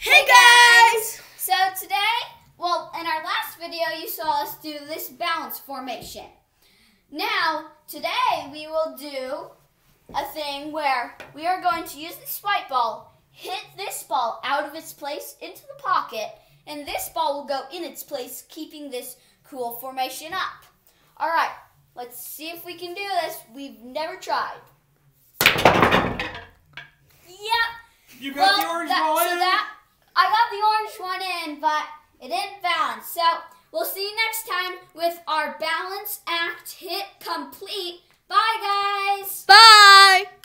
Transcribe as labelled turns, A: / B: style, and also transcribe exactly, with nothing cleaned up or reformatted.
A: Hey guys!
B: So today, well, in our last video you saw us do this balance formation. Now, today we will do a thing where we are going to use this white ball, hit this ball out of its place into the pocket, and this ball will go in its place, keeping this cool formation up. Alright, let's see if we can do this. We've never tried. Yep.
A: You got
B: well,
A: the orange
B: that,
A: ball
B: so
A: in?
B: that, I got the orange one in, but it didn't balance. So we'll see you next time with our balance act hit complete. Bye, guys.
C: Bye.